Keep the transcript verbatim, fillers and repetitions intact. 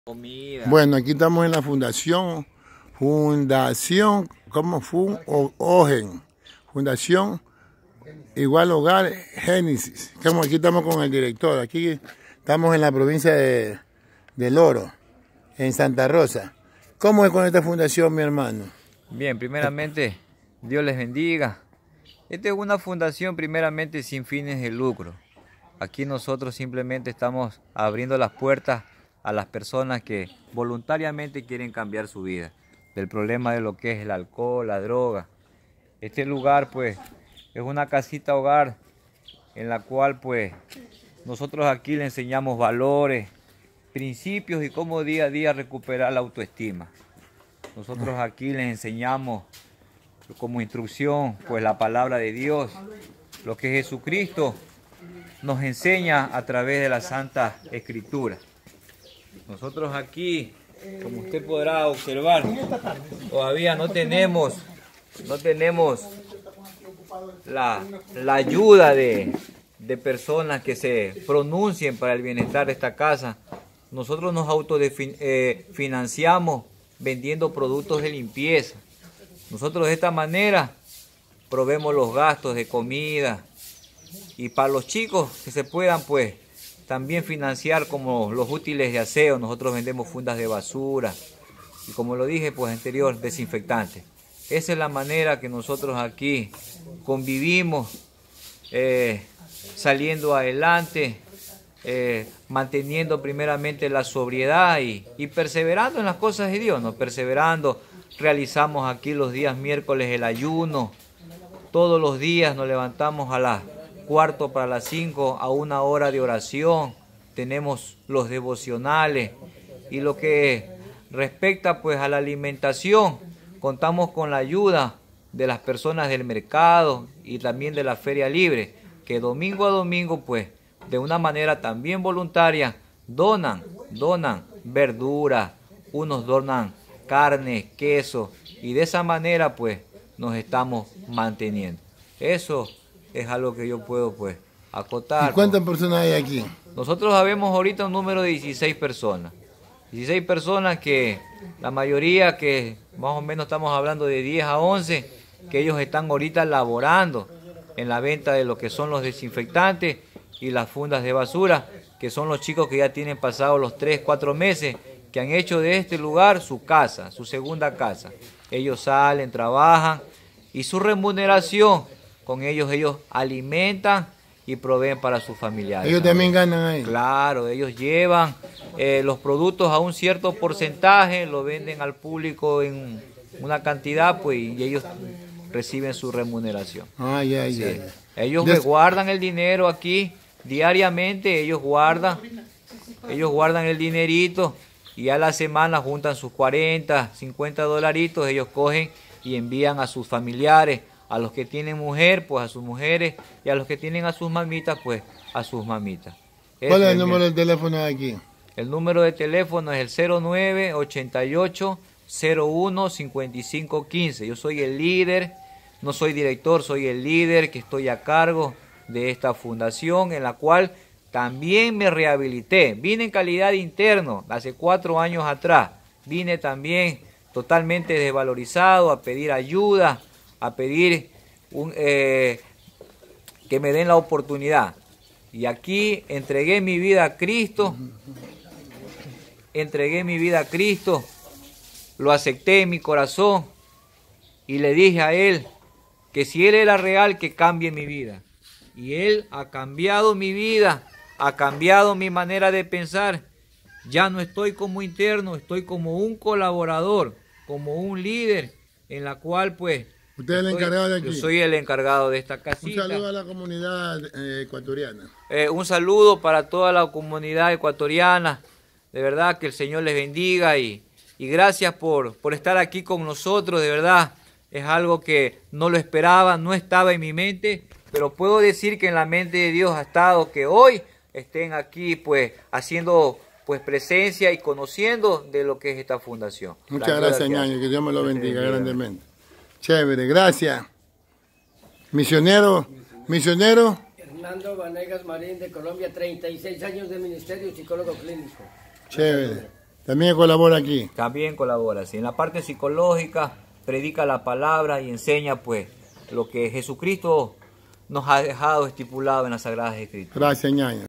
Comida. Bueno, aquí estamos en la fundación, Fundación, ¿cómo fue? Ogen, Fundación Igual Hogar Génesis. Como aquí estamos con el director, aquí estamos en la provincia de, del Oro, en Santa Rosa. ¿Cómo es con esta fundación, mi hermano? Bien, primeramente, Dios les bendiga. Esta es una fundación primeramente sin fines de lucro. Aquí nosotros simplemente estamos abriendo las puertas a las personas que voluntariamente quieren cambiar su vida del problema de lo que es el alcohol, la droga. Este lugar pues es una casita hogar en la cual pues nosotros aquí le enseñamos valores, principios y cómo día a día recuperar la autoestima. Nosotros aquí les enseñamos como instrucción pues la palabra de Dios, lo que Jesucristo nos enseña a través de la Santa Escritura. Nosotros aquí, como usted podrá observar, todavía no tenemos, no tenemos la, la ayuda de, de personas que se pronuncien para el bienestar de esta casa. Nosotros nos autofinanciamos eh, vendiendo productos de limpieza. Nosotros de esta manera proveemos los gastos de comida y para los chicos que se puedan pues también financiar como los útiles de aseo. Nosotros vendemos fundas de basura y como lo dije pues anterior, desinfectantes. Esa es la manera que nosotros aquí convivimos, eh, saliendo adelante, eh, manteniendo primeramente la sobriedad y, y perseverando en las cosas de Dios, ¿no? Perseverando, realizamos aquí los días miércoles el ayuno, todos los días nos levantamos a las cuarto para las cinco a una hora de oración, tenemos los devocionales y lo que respecta pues a la alimentación, contamos con la ayuda de las personas del mercado y también de la feria libre, que domingo a domingo pues de una manera también voluntaria donan, donan verduras, unos donan carne, queso y de esa manera pues nos estamos manteniendo. Eso es algo que yo puedo pues acotar. ¿Y cuántas personas hay aquí? Nosotros habemos ahorita un número de dieciséis personas. dieciséis personas que la mayoría que más o menos estamos hablando de diez a once, que ellos están ahorita laborando en la venta de lo que son los desinfectantes y las fundas de basura, que son los chicos que ya tienen pasados los tres, cuatro meses, que han hecho de este lugar su casa, su segunda casa. Ellos salen, trabajan y su remuneración, con ellos ellos alimentan y proveen para sus familiares. Ellos también ganan ahí. Claro, ellos llevan eh, los productos a un cierto porcentaje, lo venden al público en una cantidad, pues, y ellos reciben su remuneración. Ay, ay, Sí. ay. Ellos Des... me guardan el dinero aquí diariamente, ellos guardan, ellos guardan el dinerito y a la semana juntan sus cuarenta, cincuenta dolaritos, ellos cogen y envían a sus familiares. A los que tienen mujer, pues a sus mujeres, y a los que tienen a sus mamitas, pues a sus mamitas. ¿Cuál es el número de teléfono de aquí? El número de teléfono es el cero nueve, ochenta y ocho, cero uno, cincuenta y cinco, quince. Yo soy el líder, no soy director, soy el líder que estoy a cargo de esta fundación, en la cual también me rehabilité. Vine en calidad de interno hace cuatro años atrás. Vine también totalmente desvalorizado a pedir ayuda, a pedir un, eh, que me den la oportunidad. Y aquí entregué mi vida a Cristo, entregué mi vida a Cristo, lo acepté en mi corazón y le dije a Él que si Él era real, que cambie mi vida. Y Él ha cambiado mi vida, ha cambiado mi manera de pensar. Ya no estoy como interno, estoy como un colaborador, como un líder, en la cual pues ¿Usted es el encargado de aquí? Yo soy el encargado de esta casita. Un saludo a la comunidad eh, ecuatoriana. Eh, un saludo para toda la comunidad ecuatoriana. De verdad que el Señor les bendiga y, y gracias por, por estar aquí con nosotros. De verdad es algo que no lo esperaba, no estaba en mi mente, pero puedo decir que en la mente de Dios ha estado que hoy estén aquí pues haciendo pues presencia y conociendo de lo que es esta fundación. Muchas gracias, ñaño, que Dios me lo bendiga grandemente. Chévere, gracias. Misionero, misionero. Hernando Vanegas Marín de Colombia, treinta y seis años de ministerio, psicólogo clínico. Chévere. También colabora aquí. También colabora. Sí. En la parte psicológica, predica la palabra y enseña pues lo que Jesucristo nos ha dejado estipulado en las Sagradas Escrituras. Gracias, ñaño.